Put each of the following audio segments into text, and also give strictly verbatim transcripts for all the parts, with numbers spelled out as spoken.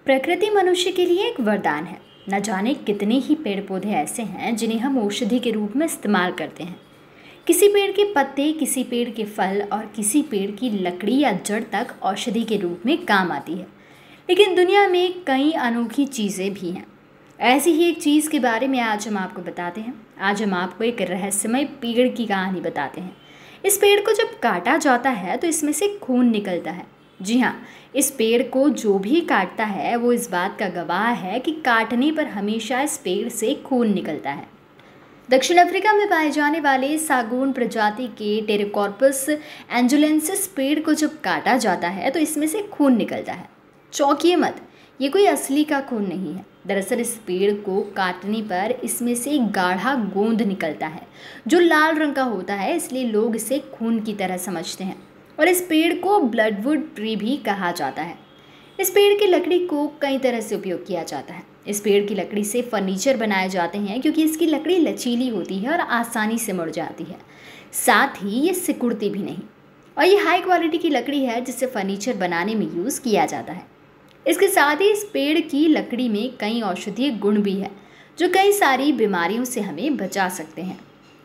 प्रकृति मनुष्य के लिए एक वरदान है। न जाने कितने ही पेड़ पौधे ऐसे हैं जिन्हें हम औषधि के रूप में इस्तेमाल करते हैं। किसी पेड़ के पत्ते, किसी पेड़ के फल और किसी पेड़ की लकड़ी या जड़ तक औषधि के रूप में काम आती है। लेकिन दुनिया में कई अनोखी चीज़ें भी हैं। ऐसी ही एक चीज़ के बारे में आज हम आपको बताते हैं। आज हम आपको एक रहस्यमय पेड़ की कहानी बताते हैं। इस पेड़ को जब काटा जाता है तो इसमें से खून निकलता है। जी हाँ, इस पेड़ को जो भी काटता है वो इस बात का गवाह है कि काटने पर हमेशा इस पेड़ से खून निकलता है। दक्षिण अफ्रीका में पाए जाने वाले सागौन प्रजाति के टेरोकॉर्पस एंजुलेंसिस पेड़ को जब काटा जाता है तो इसमें से खून निकलता है। चौंकिए मत, ये कोई असली का खून नहीं है। दरअसल इस पेड़ को काटने पर इसमें से एक गाढ़ा गोंद निकलता है जो लाल रंग का होता है, इसलिए लोग इसे खून की तरह समझते हैं और इस पेड़ को ब्लडवुड ट्री भी कहा जाता है। इस पेड़ की लकड़ी को कई तरह से उपयोग किया जाता है। इस पेड़ की लकड़ी से फर्नीचर बनाए जाते हैं क्योंकि इसकी लकड़ी लचीली होती है और आसानी से मुड़ जाती है। साथ ही ये सिकुड़ती भी नहीं और ये हाई क्वालिटी की लकड़ी है जिसे फर्नीचर बनाने में यूज़ किया जाता है। इसके साथ ही इस पेड़ की लकड़ी में कई औषधीय गुण भी है जो कई सारी बीमारियों से हमें बचा सकते हैं।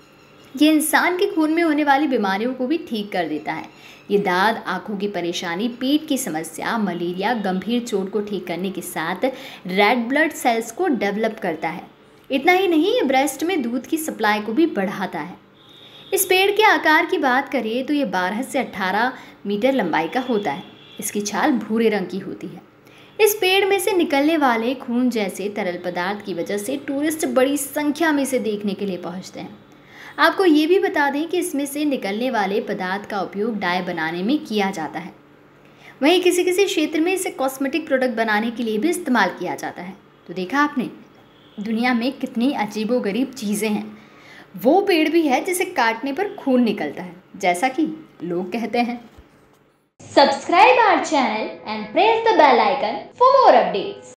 ये इंसान के खून में होने वाली बीमारियों को भी ठीक कर देता है। ये दाद, आंखों की परेशानी, पेट की समस्या, मलेरिया, गंभीर चोट को ठीक करने के साथ रेड ब्लड सेल्स को डेवलप करता है। इतना ही नहीं, ये ब्रेस्ट में दूध की सप्लाई को भी बढ़ाता है। इस पेड़ के आकार की बात करें तो ये बारह से अठारह मीटर लंबाई का होता है। इसकी छाल भूरे रंग की होती है। इस पेड़ में से निकलने वाले खून जैसे तरल पदार्थ की वजह से टूरिस्ट बड़ी संख्या में इसे देखने के लिए पहुँचते हैं। आपको ये भी बता दें कि इसमें से निकलने वाले पदार्थ का उपयोग डाई बनाने में किया जाता है। वहीं किसी किसी क्षेत्र में इसे कॉस्मेटिक प्रोडक्ट बनाने के लिए भी इस्तेमाल किया जाता है। तो देखा आपने, दुनिया में कितनी अजीबोगरीब चीज़ें हैं। वो पेड़ भी है जिसे काटने पर खून निकलता है, जैसा कि लोग कहते हैं। Subscribe our channel and press the bell icon for more updates.